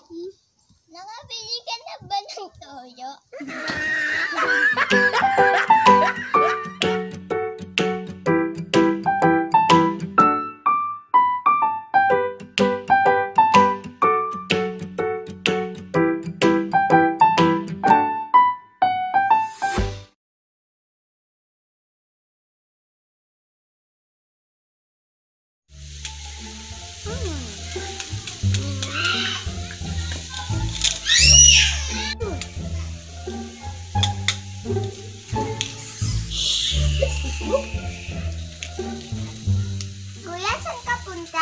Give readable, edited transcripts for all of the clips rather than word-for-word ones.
Nakabili ka na ba ng toyo? Kuya, saan ka punta?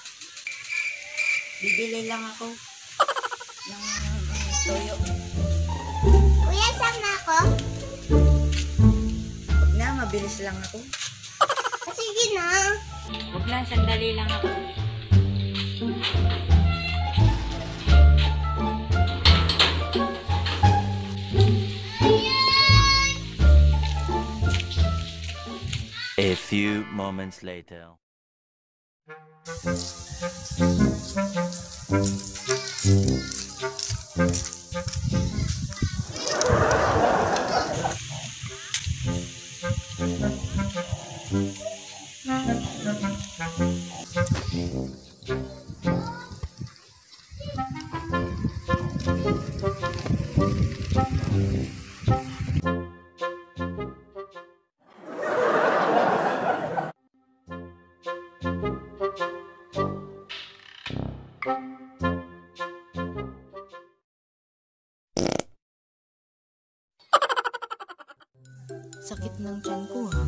Bibili lang ako ng toyo. Kuya, saan na ako? Huwag na, mabilis lang ako. Sige na. Huwag na, sandali lang ako. A few moments later. Sakit ng tiyan ko, ha?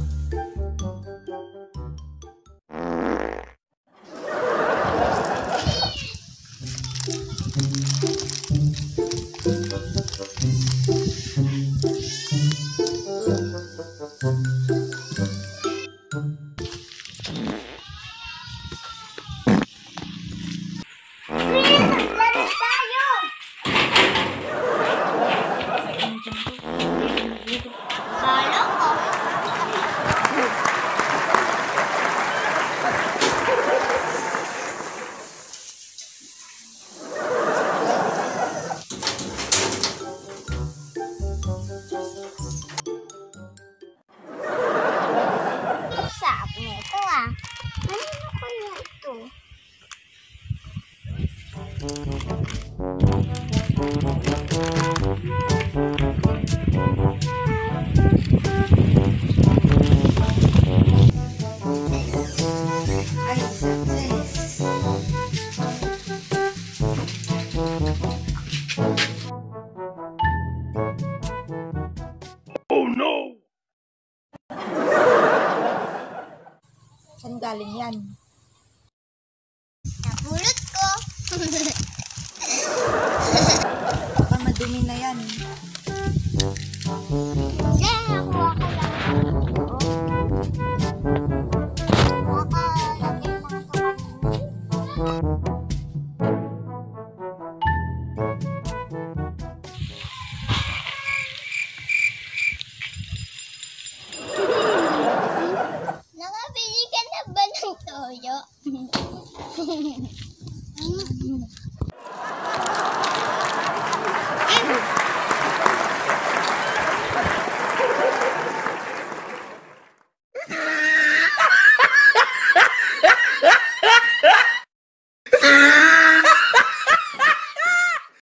Laro tayo! Kala ko. Sarap nito, ah. Ano na kaya ito? Ay, success! Oh no! Saan galing yan? Napulot ko. Baka madumi na yan.